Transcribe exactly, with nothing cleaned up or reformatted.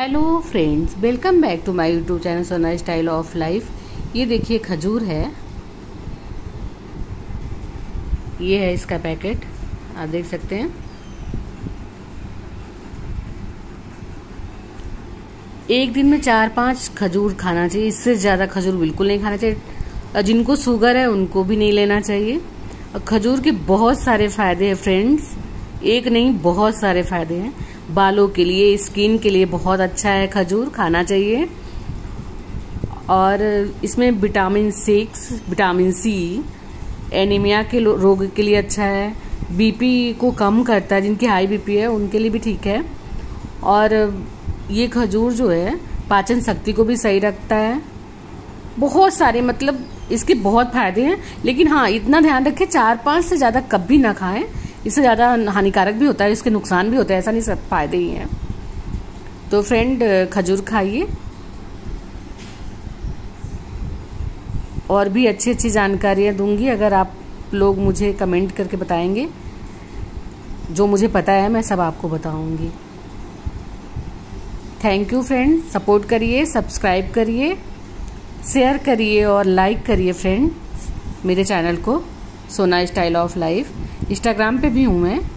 Hello friends, welcome back to my YouTube channel Sona style of life. ये देखिए खजूर है, ये है इसका पैकेट, आप देख सकते हैं। एक दिन में चार पांच खजूर खाना चाहिए, इससे ज़्यादा खजूर बिल्कुल नहीं खाना चाहिए। जिनको शुगर है उनको भी नहीं लेना चाहिए। और खजूर के बहुत सारे फायदे हैं फ्रेंड्स, एक नहीं बहुत सारे फायदे हैं। बालों के लिए, स्किन के लिए बहुत अच्छा है, खजूर खाना चाहिए। और इसमें vitamin six, vitamin C, anaemia के रोग के लिए अच्छा है। बीपी को कम करता है, जिनकी हाई बीपी है उनके लिए भी ठीक है। और ये खजूर जो है पाचन शक्ति को भी सही रखता है। बहुत सारे मतलब इसके बहुत फायदे हैं। लेकिन हाँ, इतना ध्यान रखें चार पांच से ज्यादा कभी ना खाएं, इससे ज़्यादा हानिकारक भी होता है, इसके नुकसान भी होते हैं, ऐसा नहीं सब फायदे ही हैं। तो फ्रेंड खजूर खाइए। और भी अच्छी अच्छी जानकारियाँ दूंगी अगर आप लोग मुझे कमेंट करके बताएंगे। जो मुझे पता है मैं सब आपको बताऊंगी। थैंक यू फ्रेंड, सपोर्ट करिए, सब्सक्राइब करिए, शेयर करिए और लाइक करिए फ्रेंड मेरे चैनल को सोना स्टाइल ऑफ लाइफ। इंस्टाग्राम पे भी हूँ मैं।